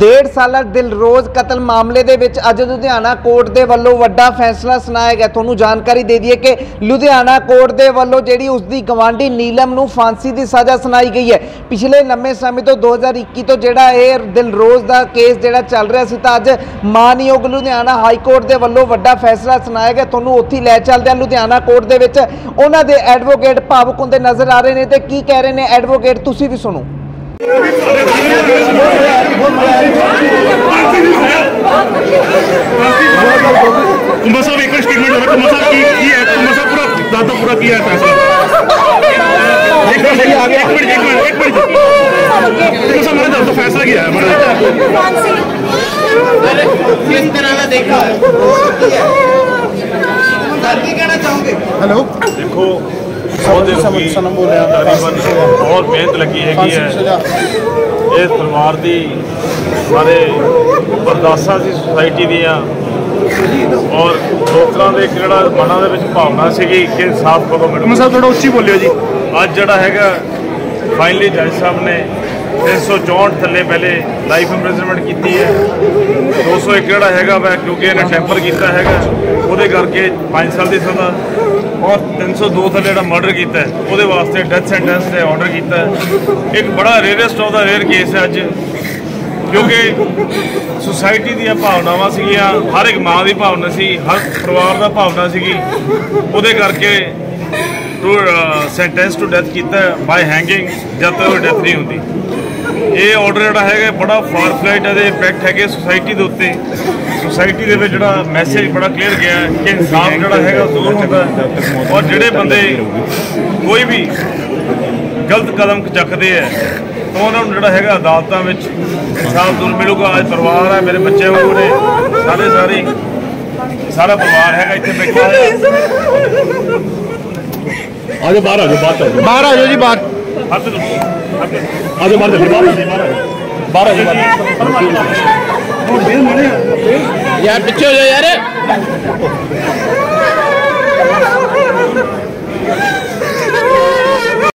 1.5 साला दिलरोज कतल मामले दे विच अज लुधियाना कोर्ट दे वल्लों वड्डा फैसला सुनाया गया। तुहानूं जानकारी दे दईए कि लुधियाना कोर्ट दे वल्लों जिहड़ी उसदी गवांढी नीलम नूं फांसी दी सज़ा सुनाई गई है। पिछले लंबे समय तो 2021 तो जिहड़ा ये दिलरोज दा केस जिहड़ा चल रहा सी, तां अज मानयोग लुधियाना हाई कोर्ट दे वल्लों वड्डा फैसला सुनाया गया। तुहानूं उत्थे लै चलदे हां। लुधियाना कोर्ट दे विच उन्हां दे एडवोकेट भावुक हुंदे नज़र आ रहे ने ते की कह रहे ने एडवोकेट, तुसीं भी सुणो। कुंभा साहब एक स्टेटमेंट हो रहा है। कुंभा साहब की है, कुंभा साहब पूरा दादा पूरा किया है फैसला। एक मिनट कुंभा साहब मैंने दादा फैसला किया है। किस तरह का देखा क्या कहना चाहोगे? हेलो, देखो बहुत मेहनत लगी है इस परिवार की, सारे बरदासा सी सोसाइटी दियाँ और लोगों के जोड़ा मना के भावना सी कि इंसाफ करो। मैडम साहब थोड़ा उच्ची बोलियो जी। अज जोड़ा है फाइनली जज साहब ने 364 थले पहले लाइफ इंप्रिजनमेंट की है। 201 जोड़ा है वै क्योंकि इन्हें टैंपर किया है वो करके 5 साल की सज़ा, और 302 थले जो मर्डर किया वो वास्ते डेथ सेंटेंस से ऑर्डर किया है। एक बड़ा rarest of the rare case है अज, क्योंकि सोसाइटी दी भावनावां सीगियां, हर एक माँ की भावना सी, हर परिवार का भावना सीगी, वो करके टू सेंटेंस टू डेथ किया बाय हैंगिंग जब तक डेथ नहीं होती। ये ऑर्डर जोड़ा है बड़ा फार फ्लाइट है इंपैक्ट है सोसाइटी के उत्ते। सोसाइटी के जो मैसेज बड़ा क्लीयर गया है कि इंसाफ जोड़ा है जरूर होता है, और जोड़े बंदे कोई भी गलत कदम चकते हैं तो उन्होंने जोड़ा है अदालतों में इंसाफ जरूर मिलेगा। आज परिवार है, मेरे बच्चे ने सारा परिवार है इतने बैठा है। आज बाहर आ जाओ, बाहर आ जाओ जी, बाहर आज बाहर यार, पीछे हो जाओ यार।